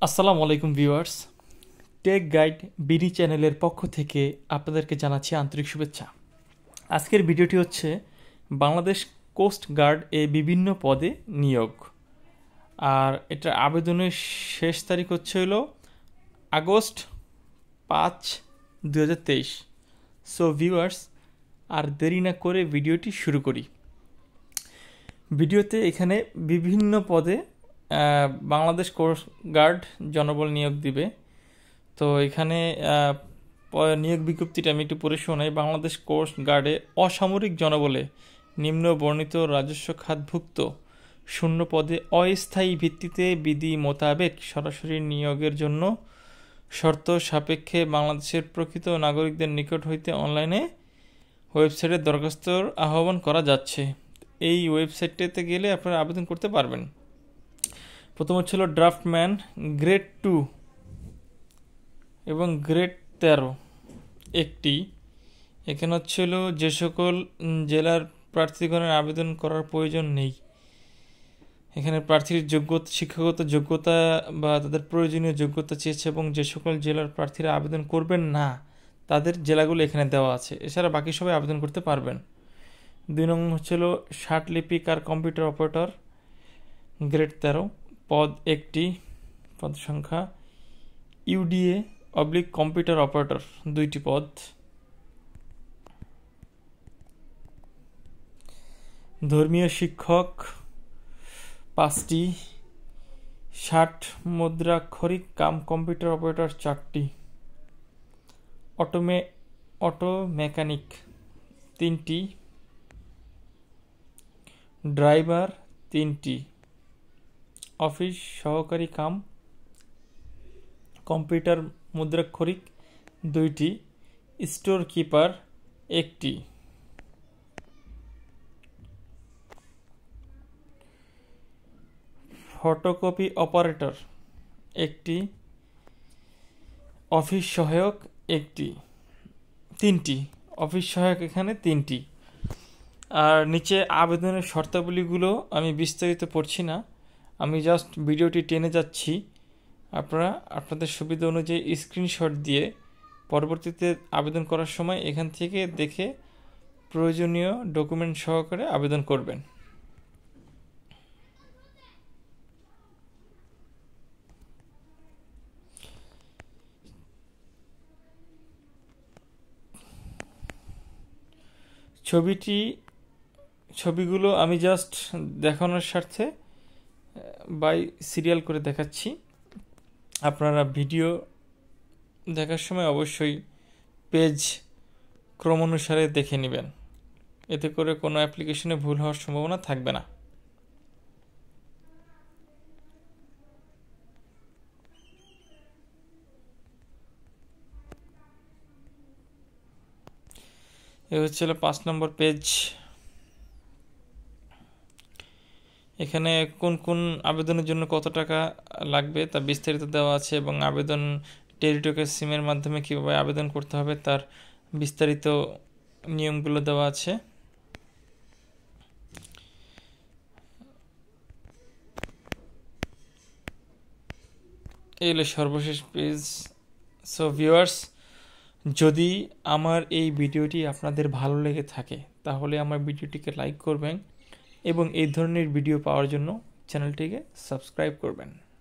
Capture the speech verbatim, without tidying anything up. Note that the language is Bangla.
আসসালামু আলাইকুম ভিউয়ার্স, টেক গাইড বিডি চ্যানেলের পক্ষ থেকে আপনাদেরকে জানাচ্ছি আন্তরিক শুভেচ্ছা। আজকের ভিডিওটি হচ্ছে বাংলাদেশ কোস্ট গার্ড এ বিভিন্ন পদে নিয়োগ, আর এটা আবেদনের শেষ তারিখ হচ্ছে হলো আগস্ট পাঁচ দু হাজার তেইশ। সো ভিউয়ার্স, আর দেরি না করে ভিডিওটি শুরু করি। ভিডিওতে এখানে বিভিন্ন পদে বাংলাদেশ কোস্ট গার্ড জনবল নিয়োগ দিবে। তো এখানে নিয়োগ বিজ্ঞপ্তিটা আমি একটু পড়ে শোনাই। বাংলাদেশ কোস্ট গার্ডে অসামরিক জনবলে নিম্ন বর্ণিত রাজস্ব খাতভুক্ত শূন্য পদে অস্থায়ী ভিত্তিতে বিধি মোতাবেক সরাসরি নিয়োগের জন্য শর্ত সাপেক্ষে বাংলাদেশের প্রকৃত নাগরিকদের নিকট হইতে অনলাইনে ওয়েবসাইটে দরখাস্তর আহ্বান করা যাচ্ছে। এই ওয়েবসাইটটাতে গেলে আপনারা আবেদন করতে পারবেন। প্রথম হচ্ছিল ড্রাফটম্যান গ্রেড টু এবং গ্রেড তেরো একটি। এখানে হচ্ছিল যে সকল জেলার প্রার্থীগণের আবেদন করার প্রয়োজন নেই। এখানে প্রার্থীর যোগ্যতা, শিক্ষাগত যোগ্যতা বা তাদের প্রয়োজনীয় যোগ্যতা চেয়েছে, এবং যে সকল জেলার প্রার্থীরা আবেদন করবেন না তাদের জেলাগুলো এখানে দেওয়া আছে। এছাড়া বাকি সবাই আবেদন করতে পারবেন। দুই নম্বর হচ্ছিল ষাট লিপিক আর কম্পিউটার অপারেটর গ্রেড তেরো, পদ একটি, পদ সংখ্যা। ইউডিএ অবলিক কম্পিউটার অপারেটর দুইটি পদ। ধর্মীয় শিক্ষক পাঁচটি। ষাট মুদ্রাক্ষরিক কাম কম্পিউটার অপারেটর চারটি। অটোমে অটো মেকানিক তিনটি। ড্রাইভার তিনটি। অফিস সহকারী কাম কম্পিউটার মুদ্রাক্ষরিক দুইটি। স্টোর কিপার একটি। ফটোকপি অপারেটর একটি। অফিস সহায়ক একটি। তিনটি অফিস সহায়ক এখানে তিনটি। আর নিচে আবেদনের শর্তাবলীগুলো আমি বিস্তারিত পড়ছি না, আমি জাস্ট ভিডিওটি টেনে যাচ্ছি। আপনারা আপনাদের সুবিধা অনুযায়ী স্ক্রিনশট দিয়ে পরবর্তীতে আবেদন করার সময় এখান থেকে দেখে প্রয়োজনীয় ডকুমেন্ট সহকারে আবেদন করবেন। ছবিটি ছবিগুলো আমি জাস্ট দেখানোর স্বার্থে বাই সিরিয়াল করে দেখাচ্ছি। আপনারা ভিডিও দেখার সময় অবশ্যই পেজ ক্রম অনুসারে দেখে নেবেন, এতে করে কোনো অ্যাপ্লিকেশনে ভুল হওয়ার সম্ভাবনা থাকবে না। এ হচ্ছিল পাঁচ নম্বর পেজ। এখানে কোন কোন আবেদনের জন্য কত টাকা লাগবে তা বিস্তারিত দেওয়া আছে, এবং আবেদন টেলিটকের সিমের মাধ্যমে কীভাবে আবেদন করতে হবে তার বিস্তারিত নিয়মগুলো দেওয়া আছে। এই হলো সর্বশেষ পেজ। সো ভিউয়ার্স, যদি আমার এই ভিডিওটি আপনাদের ভালো লেগে থাকে তাহলে আমার ভিডিওটিকে লাইক করবেন এবং এই ধরনের ভিডিও পাওয়ার জন্য চ্যানেলটিকে সাবস্ক্রাইব করবেন।